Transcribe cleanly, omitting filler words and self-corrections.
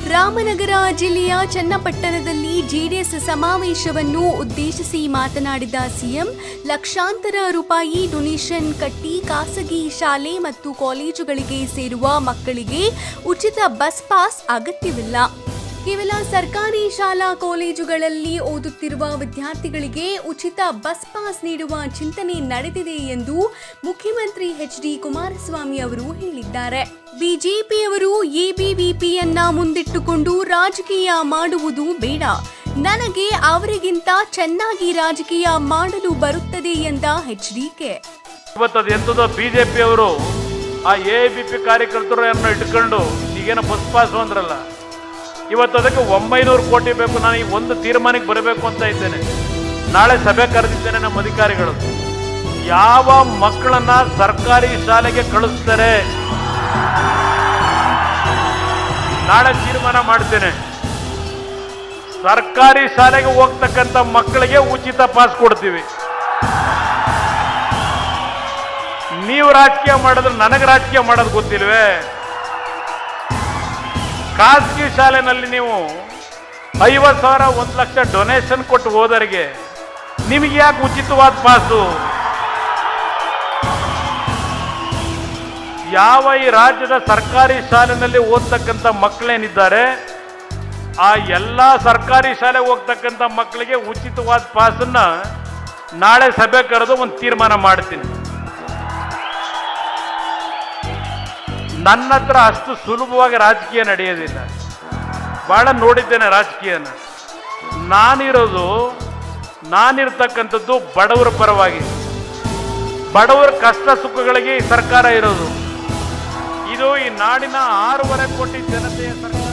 ರಾಮನಗರ ಜಿಲ್ಲೆಯ ಚನ್ನಪಟ್ಟಣದಲ್ಲಿ ಜೆಡಿಎಸ್ ಸಮಾವೇಶವನ್ನು ಉದ್ದೇಶಿಸಿ ಮಾತನಾಡಿದ ಸಿಎಂ, ಲಕ್ಷಾಂತರ ರೂಪಾಯಿ ಡೊನೇಷನ್ ಕಟ್ಟಿ ಖಾಸಗಿ ಶಾಲೆ ಮತ್ತು ಕಾಲೇಜುಗಳಿಗೆ ಸೇರುವ ಮಕ್ಕಳಿಗೆ ಉಚಿತ ಬಸ್ ಪಾಸ್ ಅಗತ್ಯವಿಲ್ಲ. ಕೇವಲ ಸರ್ಕಾರಿ ಶಾಲಾ ಕಾಲೇಜುಗಳಲ್ಲಿ ಓದುತ್ತಿರುವ ವಿದ್ಯಾರ್ಥಿಗಳಿಗೆ ಉಚಿತ ಬಸ್ ಪಾಸ್ ನೀಡುವ ಚಿಂತನೆ ನಡೆದಿದೆ ಎಂದು ಮುಖ್ಯಮಂತ್ರಿ ಎಚ್.ಡಿ. ಕುಮಾರಸ್ವಾಮಿ ಅವರು ಹೇಳಿದ್ದಾರೆ. ಬಿಜೆಪಿಯವರು ಎಬಿವಿಪಿಯನ್ನ ಮುಂದಿಟ್ಟುಕೊಂಡು ರಾಜಕೀಯ ಮಾಡುವುದು ಬೇಡ, ನನಗೆ ಅವರಿಗಿಂತ ಚೆನ್ನಾಗಿ ರಾಜಕೀಯ ಮಾಡಲು ಬರುತ್ತದೆ ಎಂದ ಎಚ್.ಡಿ.ಕೆ. ಎಂತದೋ ಬಿಜೆಪಿಯವರು ಆ ಎಬಿಪಿ ಕಾರ್ಯಕರ್ತರನ್ನು ಇಟ್ಕೊಂಡು ಈಗೇನೋ ಬಸ್ ಪಾಸ್ ಅಂದ್ರಲ್ಲ, ಇವತ್ತು ಅದಕ್ಕೆ 900 ಕೋಟಿ ಬೇಕು. ನಾನು ಈ ಒಂದು ತೀರ್ಮಾನಕ್ಕೆ ಬರಬೇಕು ಅಂತ ಇದ್ದೇನೆ. ನಾಳೆ ಸಭೆ ಕರೆದಿದ್ದೇನೆ ನಮ್ಮ ಅಧಿಕಾರಿಗಳು. ಯಾವ ಮಕ್ಕಳನ್ನ ಸರ್ಕಾರಿ ಶಾಲೆಗೆ ಕಳಿಸ್ತಾರೆ ನಾಳೆ ತೀರ್ಮಾನ ಮಾಡ್ತೇನೆ. ಸರ್ಕಾರಿ ಶಾಲೆಗೆ ಹೋಗ್ತಕ್ಕಂಥ ಮಕ್ಕಳಿಗೆ ಉಚಿತ ಪಾಸ್ ಕೊಡ್ತೀವಿ. ನೀವು ರಾಜಕೀಯ ಮಾಡಿದ್ರೆ ನನಗೆ ರಾಜಕೀಯ ಮಾಡೋದು ಗೊತ್ತಿಲ್ವೇ? ಖಾಸಗಿ ಶಾಲೆನಲ್ಲಿ ನೀವು 50,000 1 ಲಕ್ಷ ಡೊನೇಷನ್ ಕೊಟ್ಟು ಹೋದರಿಗೆ ನಿಮಗೆ ಯಾಕೆ ಉಚಿತವಾದ ಪಾಸು? ಯಾವ ಈ ರಾಜ್ಯದ ಸರ್ಕಾರಿ ಶಾಲೆಯಲ್ಲಿ ಓದ್ತಕ್ಕಂಥ ಮಕ್ಕಳೇನಿದ್ದಾರೆ ಆ ಎಲ್ಲ ಸರ್ಕಾರಿ ಶಾಲೆಗೆ ಹೋಗ್ತಕ್ಕಂಥ ಮಕ್ಕಳಿಗೆ ಉಚಿತವಾದ ಪಾಸನ್ನ ನಾಳೆ ಸಭೆ ಕರೆದು ಒಂದು ತೀರ್ಮಾನ ಮಾಡ್ತೀನಿ. ನನ್ನ ಹತ್ರ ಅಷ್ಟು ಸುಲಭವಾಗಿ ರಾಜಕೀಯ ನಡೆಯೋದಿಲ್ಲ. ಬಹಳ ನೋಡಿದ್ದೇನೆ ರಾಜಕೀಯನ. ನಾನಿರ್ತಕ್ಕಂಥದ್ದು ಬಡವರ ಪರವಾಗಿ, ಬಡವರ ಕಷ್ಟ ಸುಖಗಳಿಗೆ ಈ ಸರ್ಕಾರ ಇರೋದು. ಇದು ಈ ನಾಡಿನ 6.5 ಕೋಟಿ ಜನತೆಯ ಸರ್ಕಾರ.